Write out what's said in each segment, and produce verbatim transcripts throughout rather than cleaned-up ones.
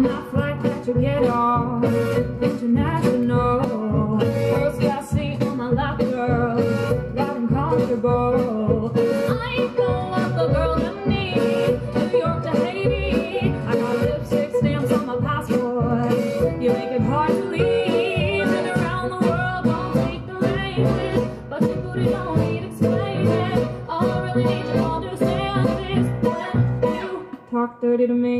that flight that you get on, international. First class seat on my lap, girl, riding comfortable. I ain't gonna love the girl in me, New York to Haiti. I got lipstick stamps on my passport. You make it hard to leave, and around the world don't speak the language, but your booty don't need explaining. All I really need to understand is when you talk dirty to me.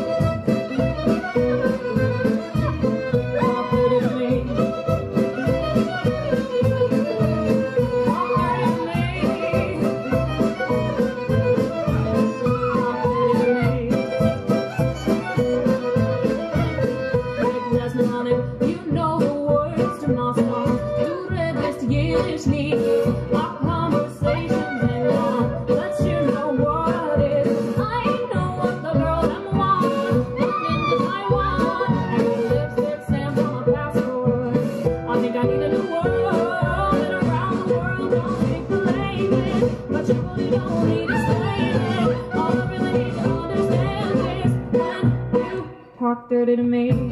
You know the words to my song. Du redest jedes Lied. Our conversations ain't long. Let's you know what it is. I know what the girl them want. Born into Taiwan. I got lipstick stamps on my passport. I think I need a new world. And around the world don't speak the language, but you really don't need explaining. All I really need to understand is when you talk dirty to me.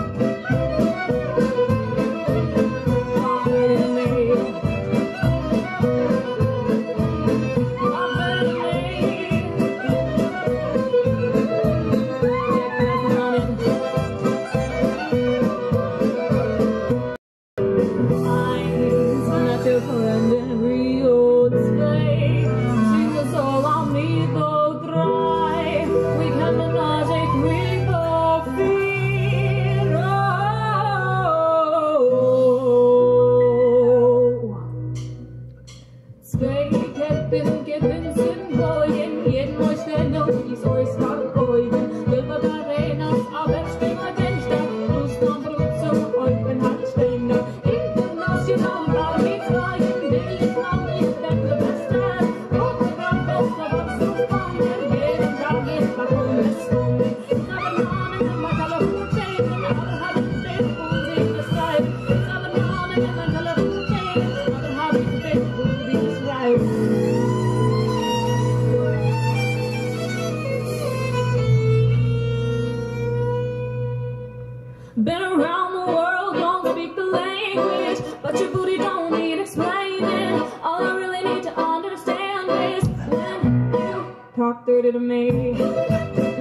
Been around the world, don't speak the language, but your booty don't need explaining. All I really need to understand is when you talk dirty to me.